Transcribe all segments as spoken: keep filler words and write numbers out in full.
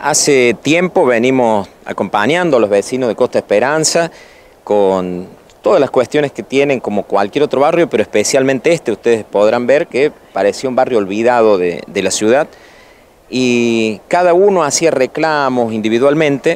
Hace tiempo venimos acompañando a los vecinos de Costa Esperanza con todas las cuestiones que tienen como cualquier otro barrio, pero especialmente este. Ustedes podrán ver que parecía un barrio olvidado de, de la ciudad y cada uno hacía reclamos individualmente.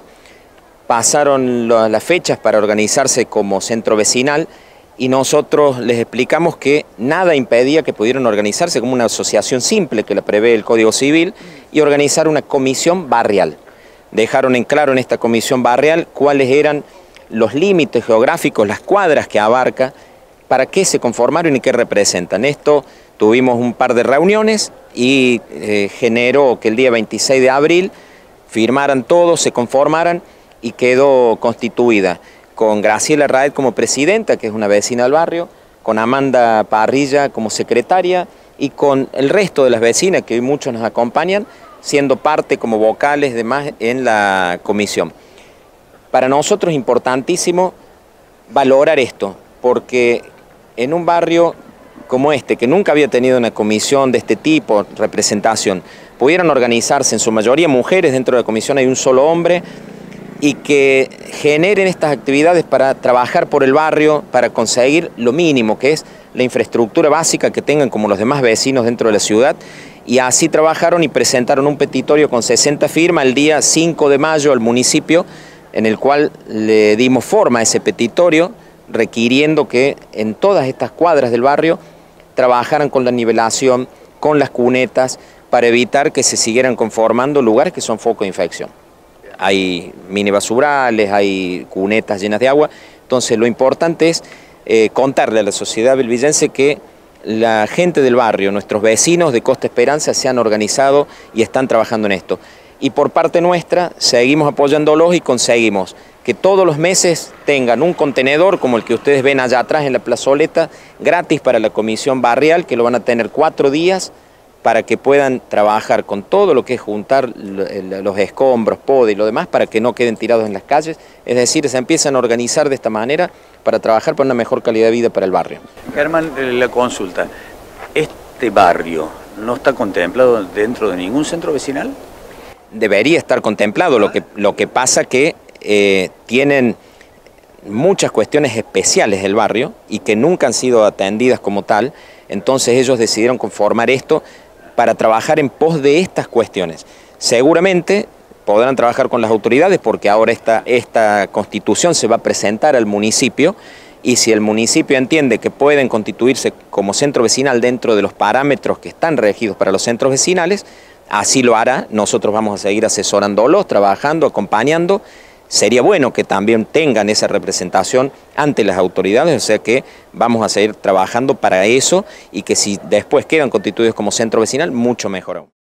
Pasaron las fechas para organizarse como centro vecinal y nosotros les explicamos que nada impedía que pudieran organizarse como una asociación simple que la prevé el Código Civil y organizar una comisión barrial. Dejaron en claro en esta comisión barrial cuáles eran los límites geográficos, las cuadras que abarca, para qué se conformaron y qué representan. Esto tuvimos un par de reuniones y eh, generó que el día veintiséis de abril firmaran todos, se conformaran y quedó constituida con Graciela Raed como presidenta, que es una vecina del barrio, con Amanda Parrilla como secretaria y con el resto de las vecinas, que hoy muchos nos acompañan, siendo parte como vocales y demás en la comisión. Para nosotros es importantísimo valorar esto, porque en un barrio como este, que nunca había tenido una comisión de este tipo, representación, pudieran organizarse en su mayoría mujeres, dentro de la comisión hay un solo hombre, y que generen estas actividades para trabajar por el barrio, para conseguir lo mínimo, que es la infraestructura básica que tengan como los demás vecinos dentro de la ciudad. Y así trabajaron y presentaron un petitorio con sesenta firmas el día cinco de mayo al municipio, en el cual le dimos forma a ese petitorio, requiriendo que en todas estas cuadras del barrio trabajaran con la nivelación, con las cunetas, para evitar que se siguieran conformando lugares que son foco de infección. Hay mini basurales, hay cunetas llenas de agua, entonces lo importante es eh, contarle a la sociedad belvillense que la gente del barrio, nuestros vecinos de Costa Esperanza se han organizado y están trabajando en esto. Y por parte nuestra seguimos apoyándolos y conseguimos que todos los meses tengan un contenedor como el que ustedes ven allá atrás en la plazoleta, gratis para la comisión barrial, que lo van a tener cuatro días, para que puedan trabajar con todo lo que es juntar los escombros, poda y lo demás, para que no queden tirados en las calles. Es decir, se empiezan a organizar de esta manera para trabajar por una mejor calidad de vida para el barrio. Germán, la consulta, ¿este barrio no está contemplado dentro de ningún centro vecinal? Debería estar contemplado, lo que, lo que pasa que eh, tienen muchas cuestiones especiales del barrio y que nunca han sido atendidas como tal, entonces ellos decidieron conformar esto para trabajar en pos de estas cuestiones. Seguramente podrán trabajar con las autoridades porque ahora esta, esta constitución se va a presentar al municipio y si el municipio entiende que pueden constituirse como centro vecinal dentro de los parámetros que están regidos para los centros vecinales, así lo hará. Nosotros vamos a seguir asesorándolos, trabajando, acompañando. Sería bueno que también tengan esa representación ante las autoridades, o sea que vamos a seguir trabajando para eso y que si después quedan constituidos como centro vecinal, mucho mejor aún.